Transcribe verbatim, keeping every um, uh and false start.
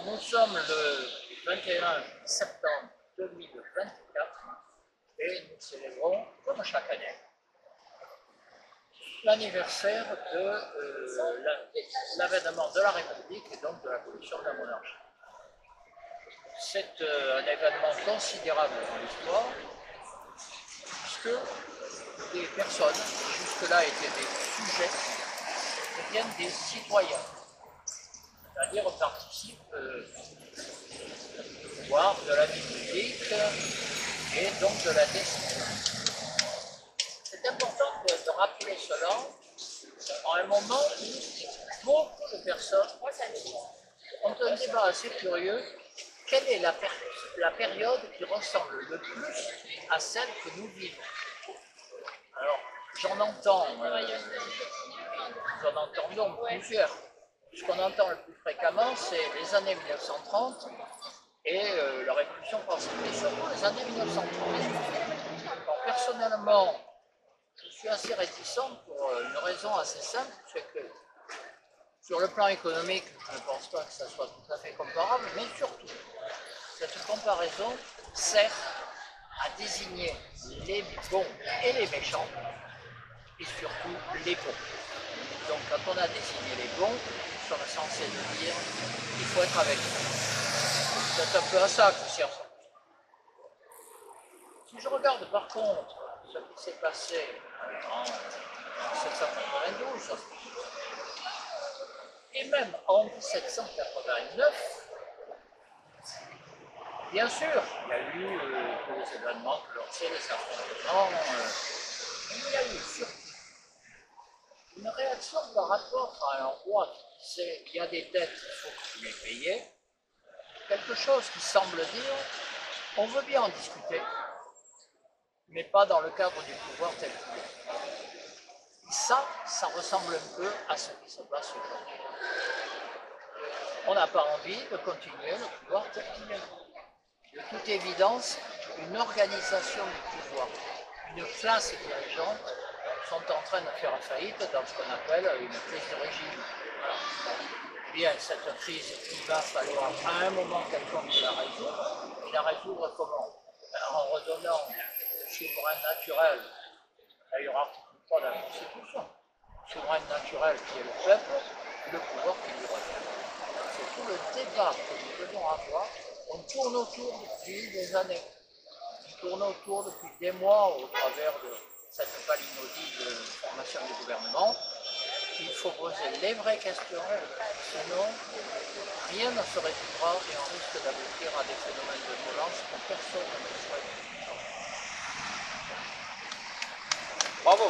Nous sommes le vingt et un septembre deux mille vingt-quatre et nous célébrons, comme chaque année, l'anniversaire de euh, l'avènement de la République et donc de l'abolition de la monarchie. C'est euh, un événement considérable dans l'histoire, puisque des personnes qui jusque-là étaient des sujets deviennent des citoyens, c'est-à-dire participent euh, au pouvoir de la vie publique et donc de la décision. C'est important de, de rappeler cela en un moment où beaucoup de personnes ont un débat assez curieux. Quelle est la, la période qui ressemble le plus à celle que nous vivons? Alors, j'en entends, euh, j'en entends donc plusieurs. Ce qu'on entend le plus fréquemment, c'est les années mille neuf cent trente et euh, la Révolution française, mais surtout les années mille neuf cent trente. Alors, personnellement, je suis assez réticent pour une raison assez simple, c'est que sur le plan économique, je ne pense pas que ça soit tout à fait comparable, mais surtout, cette comparaison sert à désigner les bons et les méchants, et surtout les bons. Donc quand on a désigné les bons, nous sommes censés nous dire qu'il faut être avec eux. C'est un peu à ça que sert ça. Si je regarde par contre ce qui s'est passé en mille sept cent quatre-vingt-douze, et même en mille sept cent quatre-vingt-neuf, bien sûr, il y a eu euh, tous les événements que l'on sait, les affrontements, euh, il y a eu surtout une réaction par rapport à un roi qui disait il y a des dettes, il faut que vous les payiez, quelque chose qui semble dire on veut bien en discuter, mais pas dans le cadre du pouvoir tel qu'il est. Et ça, ça ressemble un peu à ce qui se passe aujourd'hui. On n'a pas envie de continuer le pouvoir tel qu'il est. De toute évidence, une organisation du pouvoir, une classe dirigeante sont en train de faire faillite dans ce qu'on appelle une crise de régime. Voilà. Bien, cette crise, il va falloir à un moment quelconque la résoudre. Et la résoudre comment? En redonnant le souverain naturel, d'ailleurs article trois de la Constitution, le souverain naturel qui est le peuple, le pouvoir qui lui revient. C'est tout le débat que nous devons avoir. On tourne autour depuis des années. On tourne autour depuis des mois au travers de cette palinodie de formation du gouvernement. Il faut poser les vraies questions, sinon rien ne se résoudra et on risque d'aboutir à des phénomènes de violence que personne ne souhaite.